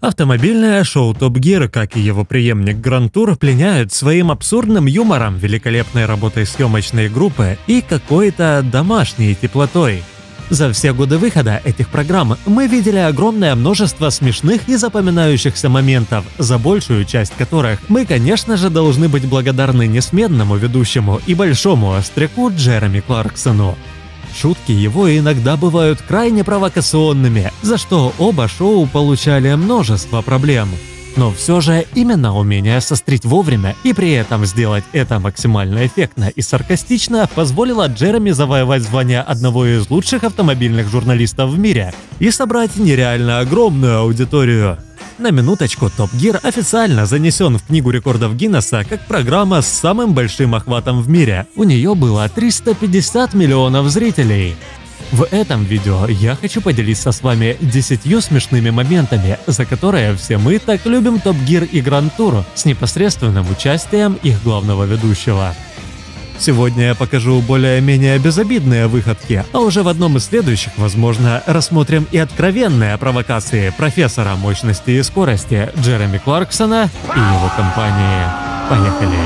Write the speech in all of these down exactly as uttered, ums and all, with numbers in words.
Автомобильное шоу Top Gear, как и его преемник Grand Tour, пленяют своим абсурдным юмором, великолепной работой съемочной группы и какой-то домашней теплотой. За все годы выхода этих программ мы видели огромное множество смешных и запоминающихся моментов, за большую часть которых мы, конечно же, должны быть благодарны несменному ведущему и большому остряку Джереми Кларксону. Шутки его иногда бывают крайне провокационными, за что оба шоу получали множество проблем. Но все же именно умение сострить вовремя и при этом сделать это максимально эффектно и саркастично позволило Джереми завоевать звание одного из лучших автомобильных журналистов в мире и собрать нереально огромную аудиторию. На минуточку, Top Gear официально занесен в Книгу рекордов Гиннесса как программа с самым большим охватом в мире. У нее было триста пятьдесят миллионов зрителей. В этом видео я хочу поделиться с вами десятью смешными моментами, за которые все мы так любим Top Gear и Grand Tour с непосредственным участием их главного ведущего. Сегодня я покажу более-менее безобидные выходки, а уже в одном из следующих, возможно, рассмотрим и откровенные провокации профессора мощности и скорости Джереми Кларксона и его компании. Поехали!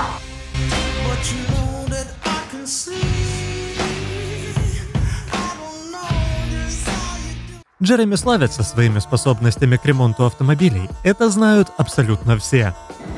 Джереми славится своими способностями к ремонту автомобилей. Это знают абсолютно все.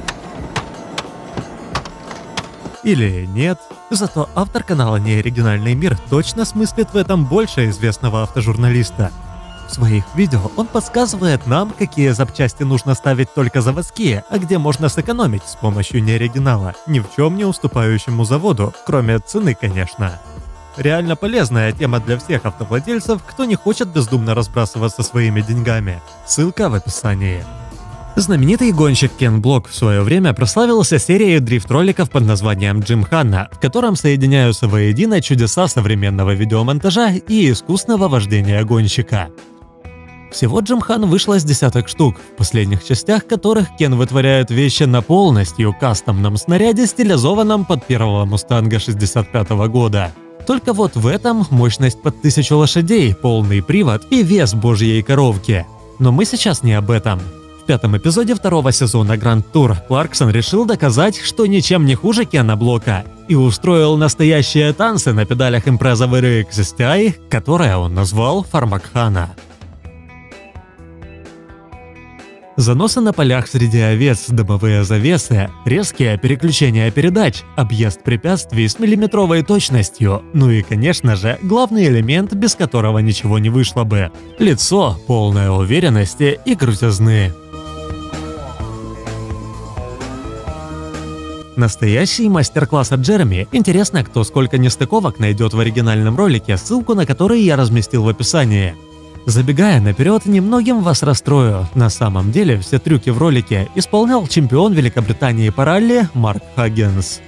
Или нет. Зато автор канала «Неоригинальный мир» точно смыслит в этом больше известного автожурналиста. В своих видео он подсказывает нам, какие запчасти нужно ставить только заводские, а где можно сэкономить с помощью неоригинала, ни в чем не уступающему заводу, кроме цены, конечно. Реально полезная тема для всех автовладельцев, кто не хочет бездумно разбрасываться своими деньгами. Ссылка в описании. Знаменитый гонщик Кен Блок в свое время прославился серией дрифт-роликов под названием Джимхана, в котором соединяются воедино чудеса современного видеомонтажа и искусного вождения гонщика. Всего Джимхан вышло с десяток штук, в последних частях которых Кен вытворяет вещи на полностью кастомном снаряде, стилизованном под первого Мустанга шестьдесят пятого года. Только вот в этом мощность под тысячу лошадей, полный привод и вес божьей коровки. Но мы сейчас не об этом. В пятом эпизоде второго сезона Grand Tour Кларксон решил доказать, что ничем не хуже Кена Блока, и устроил настоящие танцы на педалях Impreza ви ар икс эс ти ай, которые он назвал Фармакхана. Заносы на полях среди овец, дымовые завесы, резкие переключения передач, объезд препятствий с миллиметровой точностью, ну и, конечно же, главный элемент, без которого ничего не вышло бы – лицо, полное уверенности и крутизны. Настоящий мастер-класс от Джереми. Интересно, кто сколько нестыковок найдет в оригинальном ролике, ссылку на который я разместил в описании. Забегая наперед, немногим вас расстрою. На самом деле, все трюки в ролике исполнял чемпион Великобритании по ралли Марк Хаггинс.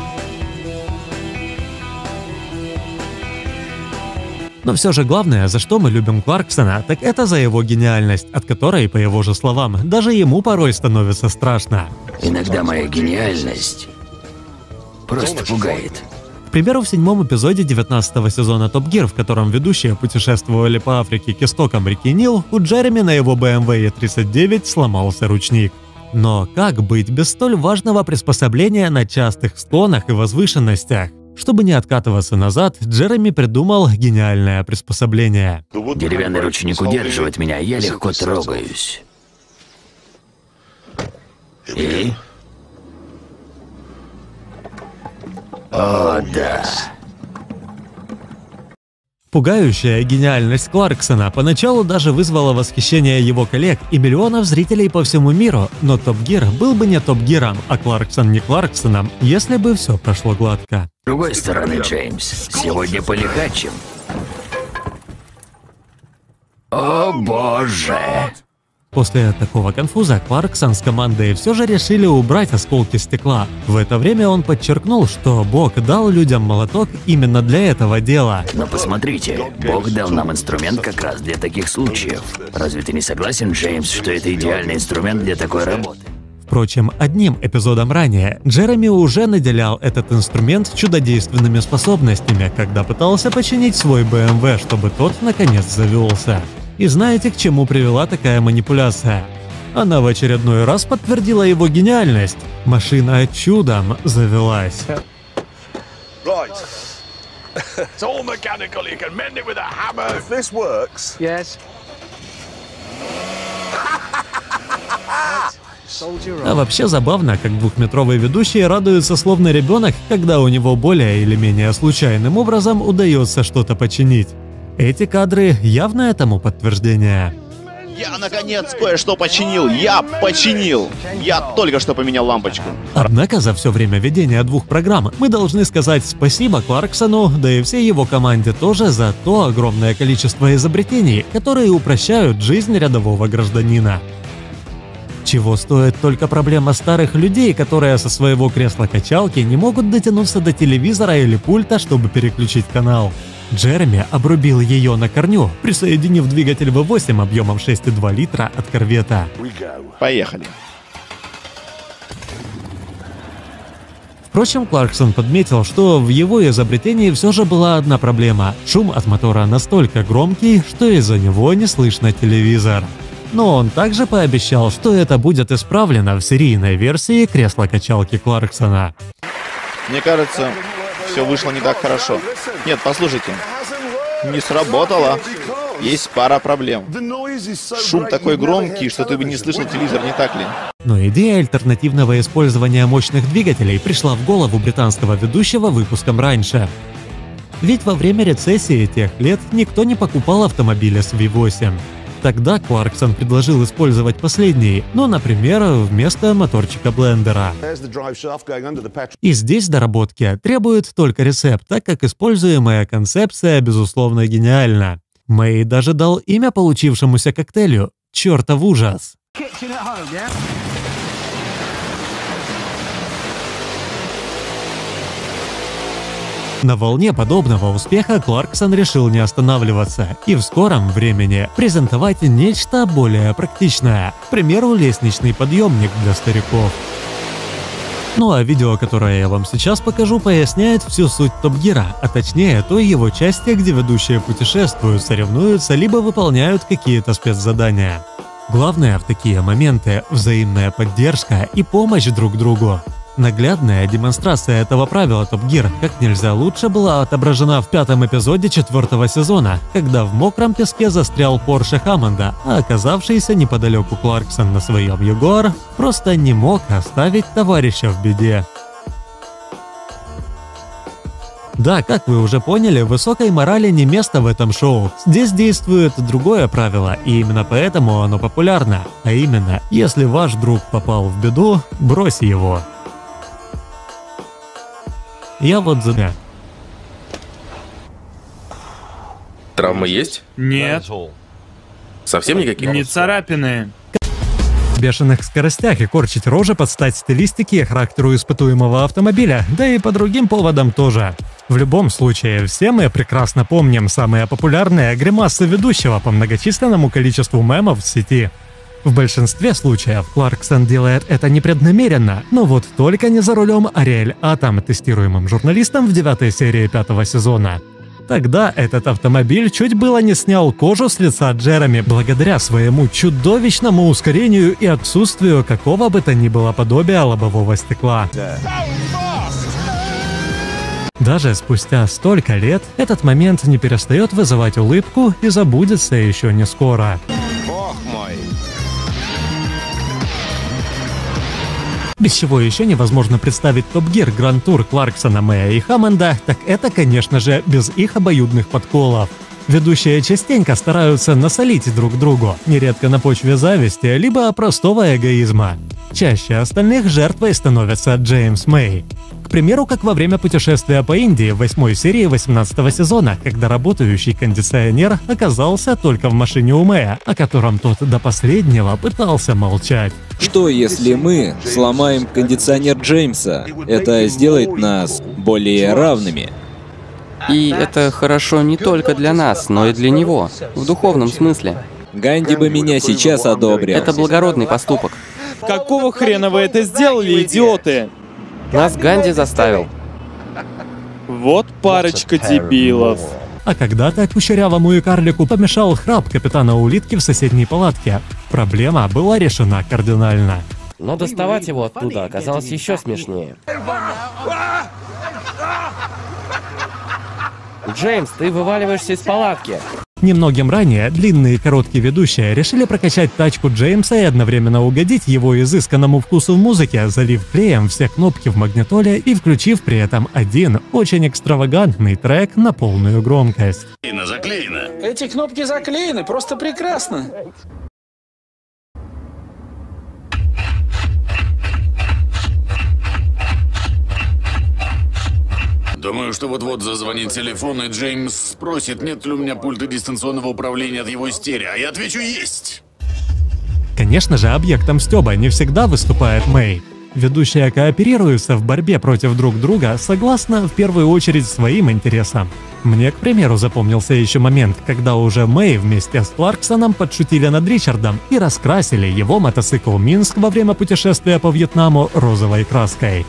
Но все же главное, за что мы любим Кларксона, так это за его гениальность, от которой, по его же словам, даже ему порой становится страшно. Иногда моя гениальность просто пугает. К примеру, в седьмом эпизоде девятнадцатого сезона Top Gear, в котором ведущие путешествовали по Африке к истокам реки Нил, у Джереми на его бэ эм вэ и тридцать девять сломался ручник. Но как быть без столь важного приспособления на частых склонах и возвышенностях? Чтобы не откатываться назад, Джереми придумал гениальное приспособление. Деревянный ручник удерживает меня, я легко трогаюсь. И? О, да. Пугающая гениальность Кларксона поначалу даже вызвала восхищение его коллег и миллионов зрителей по всему миру, но Top Gear был бы не Top Gear'ом, а Кларксон не Кларксоном, если бы все прошло гладко. С другой стороны, Джеймс, сегодня полегче. О боже! После такого конфуза Кларксон с командой все же решили убрать осколки стекла. В это время он подчеркнул, что Бог дал людям молоток именно для этого дела. Но посмотрите, Бог дал нам инструмент как раз для таких случаев. Разве ты не согласен, Джеймс, что это идеальный инструмент для такой работы? Впрочем, одним эпизодом ранее Джереми уже наделял этот инструмент чудодейственными способностями, когда пытался починить свой бэ эм вэ, чтобы тот наконец завелся. И знаете, к чему привела такая манипуляция? Она в очередной раз подтвердила его гениальность. Машина чудом завелась. А вообще забавно, как двухметровый ведущий радуется словно ребенок, когда у него более или менее случайным образом удается что-то починить. Эти кадры явное тому подтверждение. Я, наконец, кое-что починил! Я починил! Я только что поменял лампочку. Однако за все время ведения двух программ мы должны сказать спасибо Кларксону, да и всей его команде тоже, за то огромное количество изобретений, которые упрощают жизнь рядового гражданина. Чего стоит только проблема старых людей, которые со своего кресла-качалки не могут дотянуться до телевизора или пульта, чтобы переключить канал. Джереми обрубил ее на корню, присоединив двигатель вэ восемь объемом шесть и два литра от корвета. Поехали. Впрочем, Кларксон подметил, что в его изобретении все же была одна проблема. Шум от мотора настолько громкий, что из-за него не слышно телевизор. Но он также пообещал, что это будет исправлено в серийной версии кресла-качалки Кларксона. Мне кажется, все вышло не так хорошо. Нет, послушайте. Не сработало. Есть пара проблем. Шум такой громкий, что ты бы не слышал телевизор, не так ли? Но идея альтернативного использования мощных двигателей пришла в голову британского ведущего выпуском раньше. Ведь во время рецессии тех лет никто не покупал автомобиля с вэ восемь. Тогда Кларксон предложил использовать последний, ну, например, вместо моторчика блендера. И здесь доработки требует только рецепт, так как используемая концепция, безусловно, гениальна. Мэй даже дал имя получившемуся коктейлю – «Чертов ужас». На волне подобного успеха Кларксон решил не останавливаться и в скором времени презентовать нечто более практичное, к примеру, лестничный подъемник для стариков. Ну а видео, которое я вам сейчас покажу, поясняет всю суть Топ Гира, а точнее той его части, где ведущие путешествуют, соревнуются, либо выполняют какие-то спецзадания. Главное в такие моменты – взаимная поддержка и помощь друг другу. Наглядная демонстрация этого правила Топ Гир как нельзя лучше была отображена в пятом эпизоде четвертого сезона, когда в мокром песке застрял Порше Хаммонда, а оказавшийся неподалеку Кларксон на своем Ягуар просто не мог оставить товарища в беде. Да, как вы уже поняли, высокой морали не место в этом шоу. Здесь действует другое правило, и именно поэтому оно популярно. А именно, если ваш друг попал в беду, брось его. Я вот за... Травмы есть? Нет. Совсем никаких? Не царапины. В бешеных скоростях и корчить рожи под стать стилистике и характеру испытуемого автомобиля, да и по другим поводам тоже. В любом случае, все мы прекрасно помним самые популярные гримасы ведущего по многочисленному количеству мемов в сети. В большинстве случаев Кларксон делает это непреднамеренно, но вот только не за рулем Ариэль Атом, тестируемым журналистом в девятой серии пятого сезона. Тогда этот автомобиль чуть было не снял кожу с лица Джереми благодаря своему чудовищному ускорению и отсутствию какого бы то ни было подобия лобового стекла. Даже спустя столько лет этот момент не перестает вызывать улыбку и забудется еще не скоро. Бог мой. Без чего еще невозможно представить Топ Гир Гранд Тур Кларксона, Мэя и Хаммонда, так это, конечно же, без их обоюдных подколов. Ведущие частенько стараются насолить друг другу, нередко на почве зависти, либо простого эгоизма. Чаще остальных жертвой становится Джеймс Мэй. К примеру, как во время путешествия по Индии в восьмой серии восемнадцатого сезона, когда работающий кондиционер оказался только в машине у Мэя, о котором тот до последнего пытался молчать. Что если мы сломаем кондиционер Джеймса? Это сделает нас более равными. И это хорошо не только для нас, но и для него, в духовном смысле. Ганди бы меня сейчас одобрил. Это благородный поступок. Какого хрена вы это сделали, идиоты? Нас Ганди заставил. Вот парочка дебилов. А когда-то кучерявому и карлику помешал храп капитана улитки в соседней палатке. Проблема была решена кардинально. Но доставать его оттуда оказалось еще смешнее. Джеймс, ты вываливаешься из палатки. Немногим ранее длинные и короткие ведущие решили прокачать тачку Джеймса и одновременно угодить его изысканному вкусу в музыке, залив клеем все кнопки в магнитоле и включив при этом один очень экстравагантный трек на полную громкость. Заклеено. Эти кнопки заклеены, просто прекрасно. Думаю, что вот-вот зазвонит телефон, и Джеймс спросит, нет ли у меня пульта дистанционного управления от его стерео, а я отвечу «есть». Конечно же, объектом стёба не всегда выступает Мэй. Ведущие кооперируются в борьбе против друг друга согласно, в первую очередь, своим интересам. Мне, к примеру, запомнился еще момент, когда уже Мэй вместе с Кларксоном подшутили над Ричардом и раскрасили его мотоцикл Минск во время путешествия по Вьетнаму розовой краской.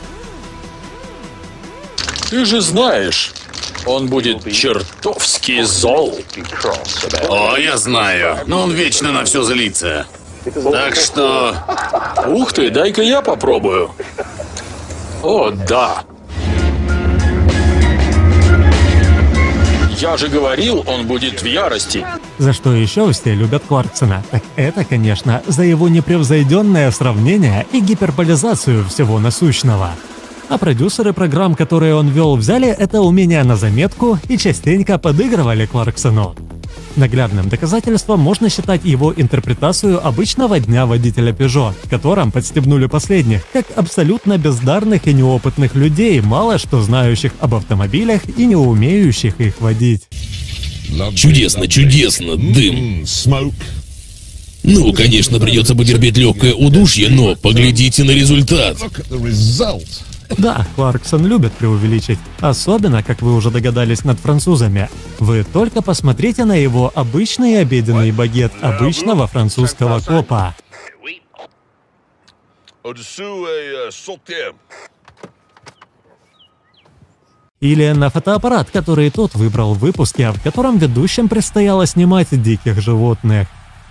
Ты же знаешь, он будет чертовски зол. О, я знаю, но он вечно на все злится. Так что... Ух ты, дай-ка я попробую. О, да. Я же говорил, он будет в ярости. За что еще все любят Кларксона? Так это, конечно, за его непревзойденное сравнение и гиперболизацию всего насущного. А продюсеры программ, которые он вел, взяли это умение на заметку и частенько подыгрывали Кларксону. Наглядным доказательством можно считать его интерпретацию обычного дня водителя Peugeot, в котором подстебнули последних, как абсолютно бездарных и неопытных людей, мало что знающих об автомобилях и не умеющих их водить. Чудесно, чудесно, дым. Ну, конечно, придется потерпеть легкое удушье, но поглядите на результат. Да, Кларксон любит преувеличить, особенно, как вы уже догадались, над французами. Вы только посмотрите на его обычный обеденный багет обычного французского копа. Или на фотоаппарат, который тот выбрал в выпуске, в котором ведущим предстояло снимать диких животных.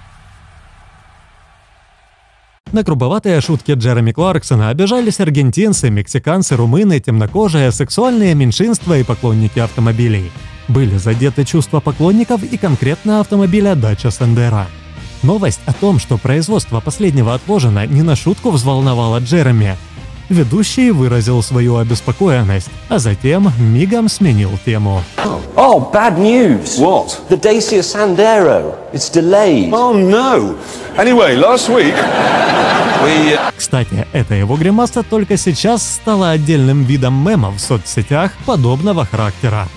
На грубоватые шутки Джереми Кларксона обижались аргентинцы, мексиканцы, румыны, темнокожие, сексуальные меньшинства и поклонники автомобилей. Были задеты чувства поклонников и конкретно автомобиля Dacia Sandero. Новость о том, что производство последнего отложено, не на шутку взволновала Джереми. Ведущий выразил свою обеспокоенность, а затем мигом сменил тему. Oh, bad news. What? The Dacia Sandero. It's delayed. Oh no. Anyway, last week we... Кстати, эта его гримаса только сейчас стала отдельным видом мемов в соцсетях подобного характера.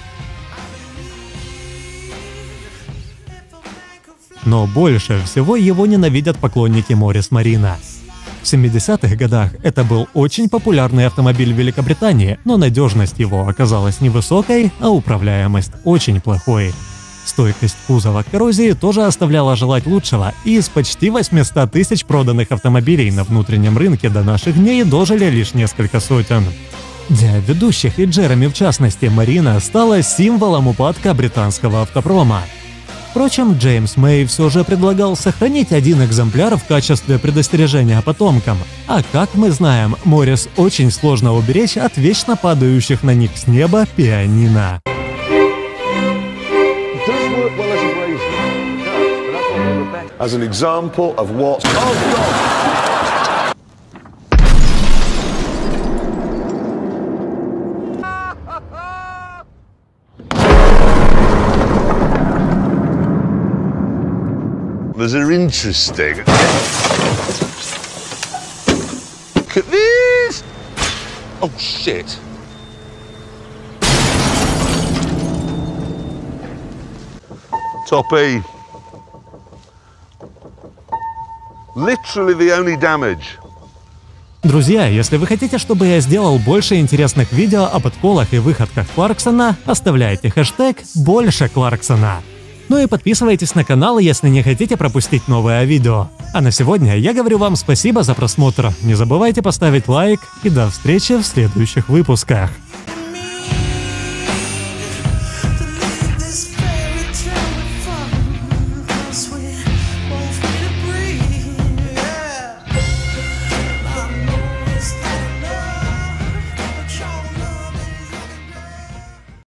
Но больше всего его ненавидят поклонники Моррис Марина. В семидесятых годах это был очень популярный автомобиль в Великобритании, но надежность его оказалась невысокой, а управляемость очень плохой. Стойкость кузова к коррозии тоже оставляла желать лучшего, и из почти восьмисот тысяч проданных автомобилей на внутреннем рынке до наших дней дожили лишь несколько сотен. Для ведущих и Джереми в частности, Марина стала символом упадка британского автопрома. Впрочем, Джеймс Мэй все же предлагал сохранить один экземпляр в качестве предостережения потомкам. А как мы знаем, Моррис очень сложно уберечь от вечно падающих на них с неба пианино. Those are interesting. Look at this! Oh shit! Top E. Literally the only damage. Друзья, если вы хотите, чтобы я сделал больше интересных видео о подколах и выходках Кларксона, оставляйте хэштег «Больше Кларксона». Ну и подписывайтесь на канал, если не хотите пропустить новое видео. А на сегодня я говорю вам спасибо за просмотр. Не забывайте поставить лайк и до встречи в следующих выпусках.